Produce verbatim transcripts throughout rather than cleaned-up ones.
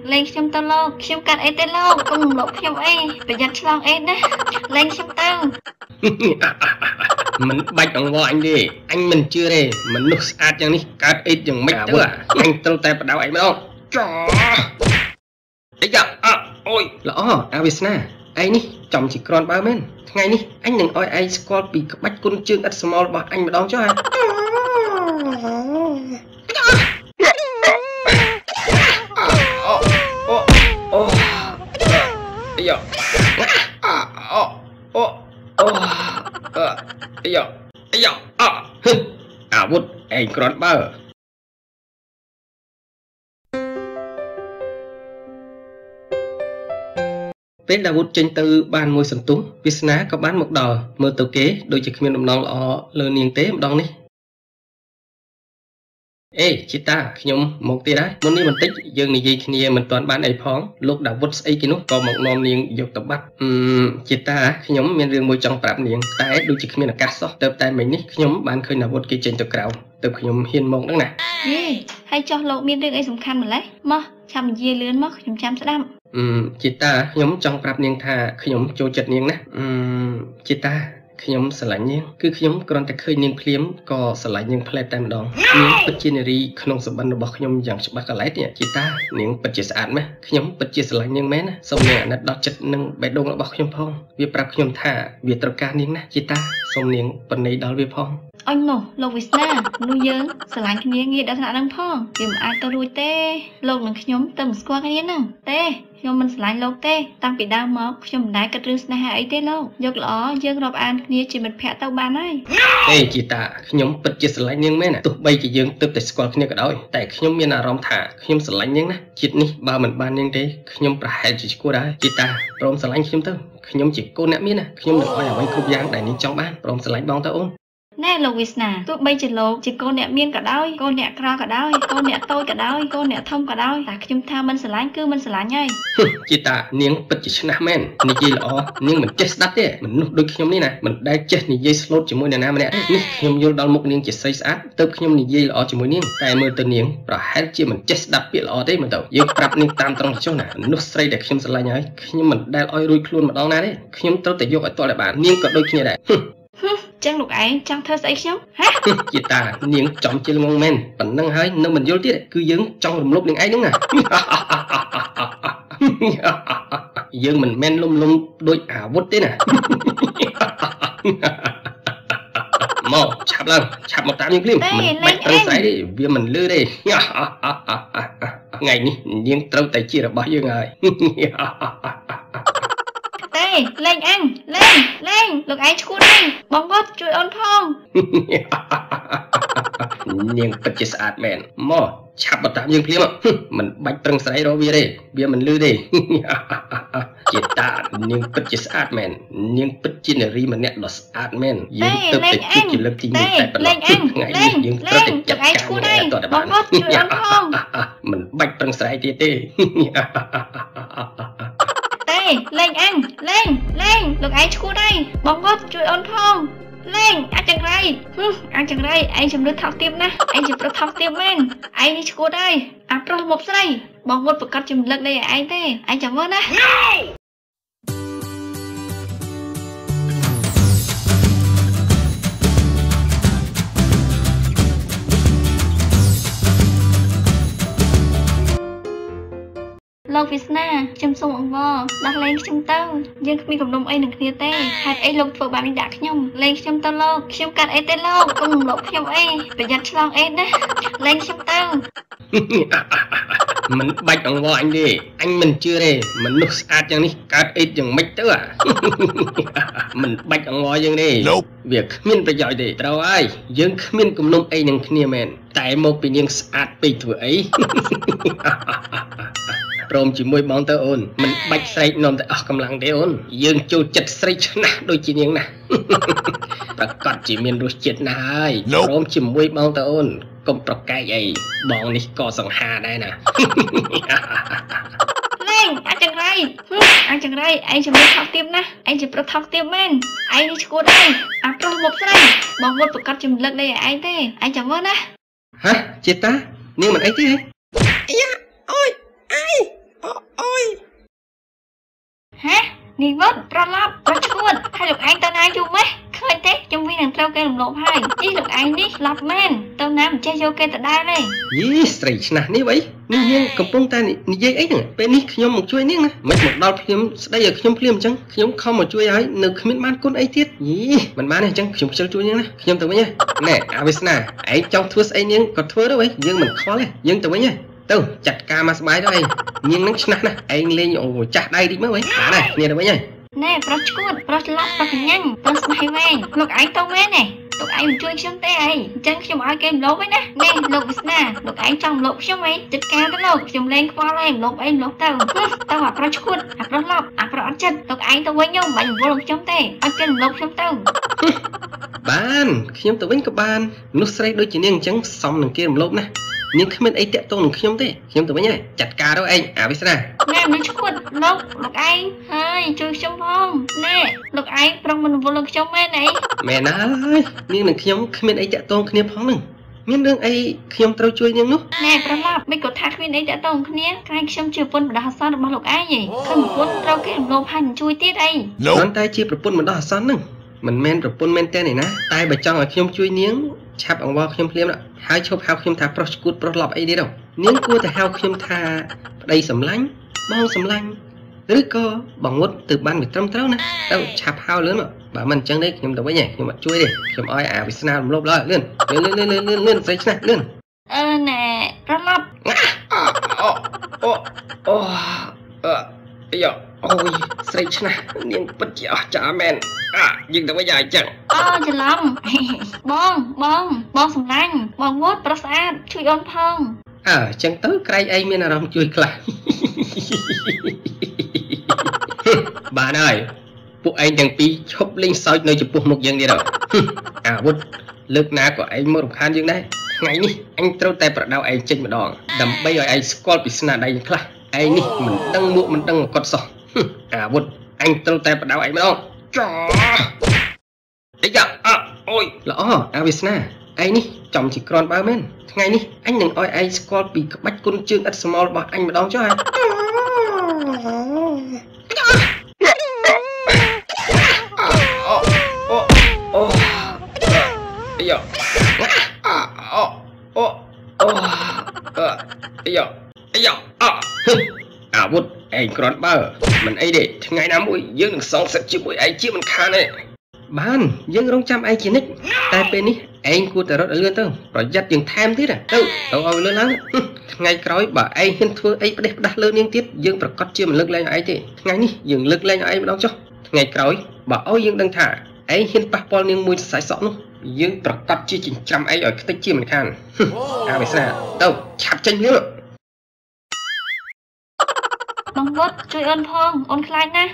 lên trong tao lo trong cắt ấy tên lo cùng lộc trong ấy phải giặt xong ấy đấy lên trong tao mình bạch bằng vợ anh đi anh mình chưa đây mình nút sát chẳng đi cắt ít chẳng mấy thứ à anh tao tay bắt đầu anh không chó đấy giờ à ôi lỡ Avisna anh đi chồng chỉ còn ba men ngày đi anh đừng oi ai score bị bạch côn trương at small bảo anh mà đón cho ai oh bây giờ à oh oh oh bây giờ bây giờ à à vút anh còn baoពេលដែលវុតចេញទៅបានមួយសន្ទុះវាសនាក៏បានមកដល់មើលទៅគេដូចជាគ្មានដំណងល្អលើនាងទេម្ដងនេះអេជីតាខ្ញុំមកទៀតហើយមុននេះបន្តិចយើងនិយាយគ្នាមិនទាន់បានអីផងលោកដាវុតស្អីគេនោះក៏មកនាំនាងយកទៅបាត់អឺជីតាខ្ញុំមានរឿងមួយចង់ប្រាប់នាងតែដូចជាគ្មានឱកាសសោះទៅតែមិញនេះខ្ញុំបានឃើញដាវុតគេចេញទៅក្រៅទៅខ្ញុំហ៊ានមកហ្នឹងណាយេហើយចោះលោកមានរឿងអីសំខាន់ម្ល៉េះមកចាំនិយាយលឿនមកខ្ញុំចាំស្ដាប់អឺជីតាខ្ញុំចង់ប្រាប់នាងថាខ្ញុំចូលចិត្តនាងណាអឺជីតាខ្ញុំស្រឡាញ់នាងគឺខ្ញុំគ្រាន់តែឃើញនាងភ្លាមក៏ស្រឡាញ់នាងផ្លែតតែម្ដងនាងពិតជានារីក្នុងសម្បត្តិរបស់ខ្ញុំយ៉ាងច្បាស់កន្លែងនេះជីតានាងពិតជាស្អាតម៉េះខ្ញុំពិតជាស្រឡាញ់នាងមែនណាសូមនាងអាណិតដល់ចិត្តនិងបេះដូងរបស់ខ្ញុំផងវាប្រាប់ខ្ញុំថាវាត្រូវការនាងណាជីតាសូមនាងបណីដល់វាផងអញនោះលោកវិស្នានោះយើងស្រឡាញ់គ្នាងាយដល់ថ្នាក់ហ្នឹងផងវាមិនអាចទៅរួចទេលោកនិងខ្ញុំទៅមិនស្គាល់គ្នាហ្នឹងទេខ្ញុំមិនស្រឡាញ់លោកទេតាំងពីដើមមកខ្ញុំមិនដែលគិតរឿងស្នេហាអីទេលោកយកល្អយើងរាប់អានគ្នាជាមិត្តភក្តិទៅបានហើយទេជីតាខ្ញុំពិតជាស្រឡាញ់នាងមែនទោះបីជាយើងទើបតែស្គាល់គ្នាក៏ដោយតែខ្ញុំមានអារម្មណ៍ថាខ្ញុំស្រឡាញ់នាងណាជាតិនេះបើមិនបាននាងទេខ្ញុំប្រហែលជាឈួតដែរជីតាព្រមស្រឡាញ់ខ្ញុំទៅខ្ញុំជាកូនអ្នកមានណាខ្ញុំនឹងឲ្យអ្វីគ្រប់យ៉ាងដែលនាងចង់បានព្រមស្រឡាញ់បងទៅអូនណែលោកវិស្នាទោះបីជាលោកជាកូនអ្នកមានក៏ដោយកូនអ្នកក្រក៏ដោយកូនអ្នកតូចក៏ដោយកូនអ្នកធំក៏ដោយតែខ្ញុំថាមិនស្រឡាញ់គឺមិនស្រឡាញ់ហើយជីតានាងពិតជាឆ្នះមែននិយាយល្អនាងមិនចេះស្ដាប់ទេមនុស្សដូចខ្ញុំនេះណាមិនដែលចេះនិយាយស្លូតជាមួយអ្នកណាម្នាក់នេះខ្ញុំយល់ដល់មុខនាងជាស្រីស្អាតទើបខ្ញុំនិយាយល្អជាមួយនាងតែមើលទៅនាងប្រហែលជាមិនចេះស្ដាប់ពាក្យល្អទេមើលទៅយើងប្រាប់នាងតាមត្រង់ចុះណាមនុស្សស្រីដែលខ្ញុំស្រឡាញ់ហើយខ្ញុំមិនដែលឲ្យរួចខ្លួនម្ដងណាទេខ្ញុំត្រូវតែយកឲ្យទាល់តែបាននាងក៏ដូចគ្នាដែរចឹងលោកឯងចង់ធ្វើស្អីខ្ញុំហ៎ជីតានាងចំជាល្ងងមែនប៉ុណ្ណឹងហើយនៅមិនយល់ទៀតគឺយើងចង់រំលោភនាងឯងហ្នឹងណាយើងមិនមែនលំលំដូចអាវុធទេណាមកឆាប់ឡើងឆាប់មកតាមនាងភ្លាមមិនបាច់ត្រូវស្អីទេវាមិនលឺទេថ្ងៃនេះនាងត្រូវតែជារបស់យើងហើយទេលេងអញលេងលេងលោកឯងឈួតទេបងវត្តជួយអូនផងនាងពិតជាស្អាតមែនមកឆាប់មកតាមយើងភ្លាមមិនបាច់ប្រឹងស្រីរកវាទេវាមិនលឺទេជាតានាងពិតជាស្អាតមែននាងពិតជានារីម្នាក់ដ៏ស្អាតមែនយើងទៅតែជួបជាលើកទីមួយតែប៉ុណ្ណោះថ្ងៃនេះយើងត្រូវតែចាត់ការងារតទៅបានមិនបាច់ប្រឹងស្រីទៀតទេទេលេងអញលេងលេងលោកឯងឈួតហើយបងវត្តជួយអូនផងលេងអាចចង្រៃអាចចង្រៃឯងចំនួនថោកទាបណាស់ឯងជាប្រុសថោកទាបមែនឯងនេះឈួតហើយអាប្រុសមុខស្រីបងវត្តប្រកាសជំលឹកនៃឯងទេឯងចាំមើលណាលោកវិស្នាខ្ញុំសូមអង្វរដោះលែងខ្ញុំទៅយើងគ្មានកំណុំអីនឹងគ្នាទេហេតុអីលោកធ្វើបែបនេះដាក់ខ្ញុំលែងខ្ញុំទៅលោកខ្ញុំកាត់អីទេលោកកុំរំលោភខ្ញុំអីប្រយ័ត្នឆ្លងអីណាលែងខ្ញុំទៅមិនបាច់អង្វរអញទេអញមិនជឿទេមនុស្សស្អាតយ៉ាងនេះកើតអីយ៉ាងម៉េចទៅមិនបាច់អង្វរយ៉ាងនេះវាគ្មានប្រយោជន៍ទេត្រូវហើយយើងគ្មានគំនុំអីនឹងគ្នាមែនតែមកពីនាងស្អាតពេកធ្វើអីព្រមជាមួយបងទៅអូនមិនបាច់ស្រែកនាំតែអស់កម្លាំងទេអូនយើងចូលចិត្តស្រីឆ្នះដូចជានាងណាប្រកាសជាមានរសជាតិណាស់ហើយព្រមជាមួយបងទៅអូនកុំប្រកែកអីបងនេះក៏សង្ហាដែរណាលេងអាចចង្រៃអាចចង្រៃឯងជំនួសថោកទាបណាស់ឯងជាប្រុសថោកទាបមែនឯងនេះឈួតហើយអាប្រុសមុខស្រីបងវត្តប្រកាសជំលឹកនៃឯងទេឯងចាំមើលណាហ៎ជាតានាងមិនអីទេអាយ៉ាអូយអីនេះវត្តប្រឡប់ប្រឈួតហើយលោកឯងទៅណាយូរម៉េះឃើញទេខ្ញុំវិញនឹងត្រូវគេរំលោភហើយនេះលោកឯងនេះឡប់មែនទៅណាមិនចេះយកគេទៅដែរទេយីស្រីឆ្នះនេះវ៉ៃនេះនាងកំពុងតែនិយាយអីហ្នឹងពេលនេះខ្ញុំមកជួយនាងណាមិនមកដល់ភ្លាមស្ដីឲ្យខ្ញុំភ្លាមអញ្ចឹងខ្ញុំខំមកជួយហើយនៅគ្មានបានគុណអីទៀតយីមិនបានទេអញ្ចឹងខ្ញុំខ្ជិលជួយនាងណាខ្ញុំទៅវិញណែអាវាសនាឯងចង់ធ្វើស្អីនាងក៏ធ្វើទៅវ៉ៃយើងមិនខ្វល់ទេយើងទៅវិញទៅចាត់ការមកស្បាយទៅឯងនាងនឹងឆ្នះណាឯងលេងអូចាស់ដៃតិចមើលវ៉ៃបានហើយគ្នាទៅវិញហើយណែប្រុសឈួតប្រុសឡប់ប្រុសកញ្ញាញ់ប្រុសស្មៃវែងលោកឯងទៅមែនទេលោកឯងមិនជួយខ្ញុំទេអីអញ្ចឹងខ្ញុំឲ្យគេរំលោភវិញណានេះលោកវាសនាលោកឯងចង់រំលោភខ្ញុំអីចិត្តការទៅលោកខ្ញុំលេងខ្វល់ឯងរំលោភអីរំលោភទៅទៅអាប្រុសឈួតអាប្រុសឡប់អាប្រុសអត់ចិត្តលោកឯងទៅវិញខ្ញុំមិនរំលោភខ្ញុំទេអត់គេរំលោភខ្ញុំទៅបានខ្ញុំទៅវិញក៏បានមនុស្សស្រីដូចជានាងអញ្ចឹងសមនឹងគេរំលោភណានាងគ្មានអីតាក់ទងនឹងខ្ញុំទេខ្ញុំទៅវិញហើយចាត់ការទៅឯងអាវាសនាណែមនុស្សឈួតលោកលោកឯងហើយជួយខ្ញុំផងណែលោកឯងប្រុងមិនរវល់នឹងខ្ញុំមែនអីមែនហើយនាងនិងខ្ញុំគ្មានអីតាក់ទងគ្នាផងនឹងមានរឿងអីខ្ញុំត្រូវជួយនាងនោះណែប្រឡប់មិនក៏ថាគ្មានអីតាក់ទងគ្នាក្រែងខ្ញុំជាប្រពន្ធបណ្ដោះអាសន្នរបស់លោកឯងហីឃើញប្រពន្ធត្រូវគេរំលោភហើយមិនជួយទៀតអីគ្រាន់តែជាប្រពន្ធបណ្ដោះអាសន្ននឹងមិនមែនប្រពន្ធមែនទេណាតែបើចង់ឲ្យខ្ញុំជួយនាងឆាប់អង្វរខ្ញុំភ្លាមហើយឈប់ហៅខ្ញុំថាប្រុសឈួតប្រុសឡប់អីទៀតនាងគួរតែហៅខ្ញុំថាប្តីសម្លាញ់បងសម្លាញ់ឬក៏បងងុតទៅបានវាត្រឹមត្រូវណាទៅឆាប់ហៅលឿនមកបើមិនអញ្ចឹងទេខ្ញុំទៅវិញខ្ញុំអត់ជួយទេខ្ញុំឲ្យអាវាសនារំលោភឡើយលឿនលឿនលឿនលឿនលឿនលឿនស្រីឆ្នះលឿនអឺណែប្រឡប់អូអូអូអឺយ៉ាអូយស្រីឆ្នះនាងពិតជាអស្ចារ្យមែនអាយើងទៅវិញហើយអញ្ចឹងអូច្រឡំបងបងបងសម្លាញ់បងងត់ប្រុសស្អាតជួយអូនផងអើអញ្ចឹងទៅក្រែងឯងមានអារម្មណ៍ជួយខ្លះបានហើយពួកឯងទាំងពីរឈប់លេងសើចនៅចំពោះមុខយើងទៀតហើយអាវុធលើកណាក៏ឯងមករំខានយើងដែរថ្ងៃនេះអញត្រូវតែប្រដៅឯងចេញម្ដងដើម្បីឲ្យឯងស្គាល់ពីស្នាដៃខ្លះឯងនេះមិនដឹងមួកមិនដឹងមកត់សោះអាវុធអញត្រូវតែប្រដៅឯងម្ដងចាអីយ៉ាអអូយល្អអាវាសនាឯងនេះចំជាក្រាន់បើមែនថ្ងៃនេះអញនឹងឲ្យឯងស្គាល់ពីក្បាច់គុណជើងឥតស្មោលរបស់អញម្ដងចុះហ៎អូអូអីយ៉ាអូអូអូអីយ៉ាអីយ៉ាអាវុធឯងក្រាន់បើមិនអីទេថ្ងៃណាមួយយើងនឹងសងសឹកជាមួយឯងជាមិនខានទេបានយើងរងចាំឯងជានិច្ចតែពេលនេះឯងគួរតែរត់ឲ្យលឿនទៅប្រយ័ត្នយើងថែមទៀតទៅទៅឲ្យលឿនឡើងថ្ងៃក្រោយបើឯងហ៊ានធ្វើអីផ្ដេសផ្ដាស់លើនាងទៀតយើងប្រកាសជាមិនលើកលែងឲ្យឯងទេថ្ងៃនេះយើងលើកលែងឲ្យឯងម្ដងចុះថ្ងៃក្រោយបើឲ្យយើងដឹងថាឯងហ៊ានប៉ះពាល់នាងមួយសរសៃសក់នោះយើងប្រកាសជាចិញ្ចាំឯងឲ្យខ្ទេចជាមិនខានអាវាសនាទៅឆាប់ចេញលឿនបងវត្តជួយអូនផងអូនខ្លាចណាស់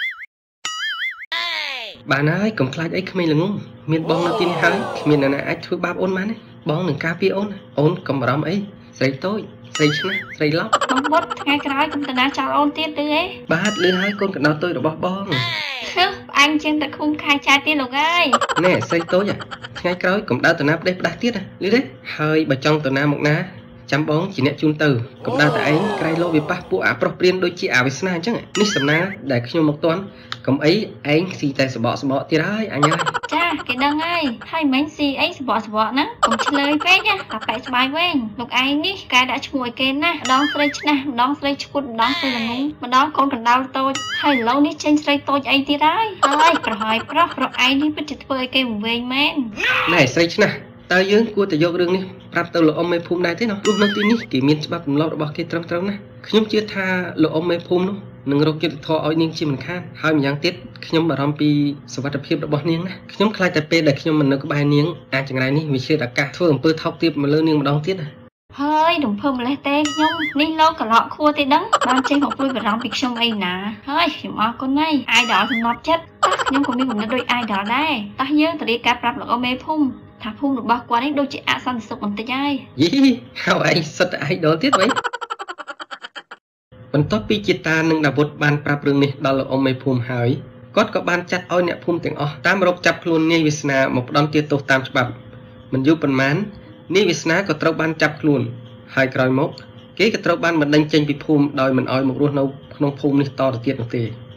បានហើយកុំខ្លាចអីក្មេងល្ងងមានបងនៅទីនេះហើយគ្មានអ្នកណាអាចធ្វើបាបអូនបានទេបងនឹងការពារអូនអូនកុំបារម្ភអីស្រីតូចស្រីឆ្នះស្រីឡប់បងវត្តថ្ងៃក្រោយកុំទៅណាចោលអូនទៀតទេបាទលឿនហើយកូនកណ្ដោតូចរបស់បងផ្អែមជាងតែឃុំខែចាទៀតលោកអើយណែស្រីតូចថ្ងៃក្រោយកុំដើរទៅណាផ្ដេសផ្ដាស់ទៀតលឿនទេហើយបើចង់ទៅណាមកណាចាំបងជាអ្នកជូនទៅកុំដើរតែឯងក្រៃលោវាប៉ះពួកអាប្រុសព្រានដូចជាអាវាសនាអញ្ចឹងនេះសំណាដែលខ្ញុំមកទាន់កុំអីឯងស៊ីតែសបកសបកទៀតហើយអញហើយចាគេដឹងហើយហើយមិនស៊ីអីសបកសបកហ្នឹងកុំឆ្លើយពេកណាតែបែកស្បាយវែងលោកឯងនេះកែដាក់ឈ្មោះឲ្យគេណាម្ដងស្រីឆ្នះម្ដងស្រីឈួតម្ដងស្រីល្ងងម្ដងកូនកណ្ដោលតូចហើយឥឡូវនេះចេញស្រីតូចអីទៀតហើយហើយប្រហើយប្រុសប្រុសឯងនេះពិតជាធ្វើឲ្យគេវង្វេងមែនណែស្រីឆ្នះតើយើងគួរតែយករឿងនេះប្រាប់ទៅលោកអ៊ំមេភូមិដែរទេណោះព្រោះនៅទីនេះគេមានច្បាប់ទម្លាប់របស់គេត្រឹមត្រូវណាស់ខ្ញុំជឿថាលោកអ៊ំមេភូមិនោះនឹងរកយុត្តិធម៌ឲ្យនាងជាមិនខានហើយម្យ៉ាងទៀតខ្ញុំបារម្ភពីសុវត្ថិភាពរបស់នាងណាខ្ញុំខ្លាចតែពេលដែលខ្ញុំមិននៅក្បែរនាងអាចចង្រៃនេះវាជាឱកាសធ្វើអំពើថោកទាបមកលើនាងម្ដងទៀតណាហើយរំភើបម្លេះទេខ្ញុំនេះលោកកឡក់ខួរទេដឹងបានចេញមកព្រួយបារម្ភពីខ្ញុំអីណាហើយខ្ញុំអរគុណហើយអាយដលសំណត់ចិត្តតោះខ្ញុំក៏មានគំនិតដូចអាយដលដែរតោះយើងទៅរៀបការប្រាប់លោកអ៊ំមេភូមិថាភូមិរបស់គាត់នេះដូចជាអសន្តិសុខបន្តិចហើយយីហៅឯងសិតតែអាយដលទៀតវិញបន្ទាប់ពីជាតានិងដាវុធបានប្រាប់រឿងនេះដល់លោកអ៊ំមេភូមិហើយគាត់ក៏បានចាត់ឲ្យអ្នកភូមិទាំងអស់តាមរកចាប់ខ្លួននាយវាសនាមកផ្ដន្ទាទោសតាមច្បាប់មិនយូរប៉ុន្មាននាយវាសនាក៏ត្រូវបានចាប់ខ្លួនហើយក្រោយមកគេក៏ត្រូវបានបណ្តេញចេញពីភូមិដោយមិនឲ្យមករស់នៅក្នុងភូមិនេះតទៅទៀតនោះទេ